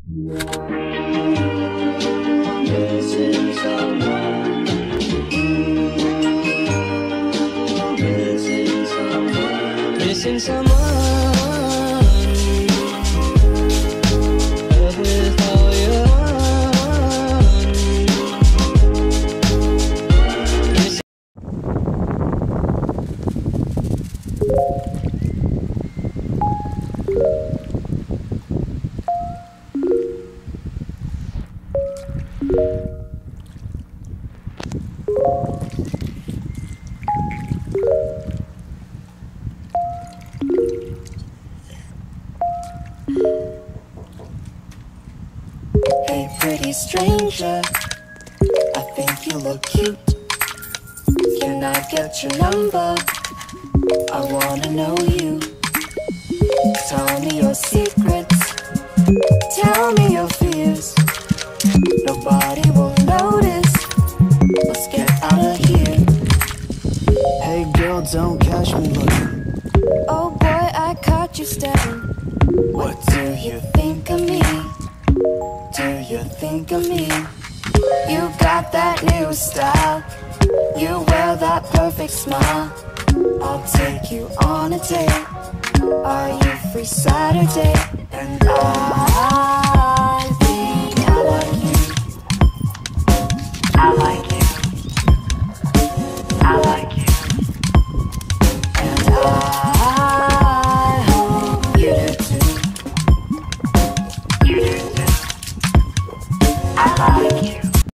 Missing someone. Missing someone. Missing someone. Love with all your heart. Hey pretty stranger, I think you look cute. Can I get your number? I wanna know you. Tell me your secrets, tell me your fears. Nobody will notice, let's get out of here. Hey girl, don't catch me looking. Oh boy, I caught you staring. What do you think of me? Do you think of me? You got that new style, you wear that perfect smile. I'll take you on a date. Are you free Saturday? And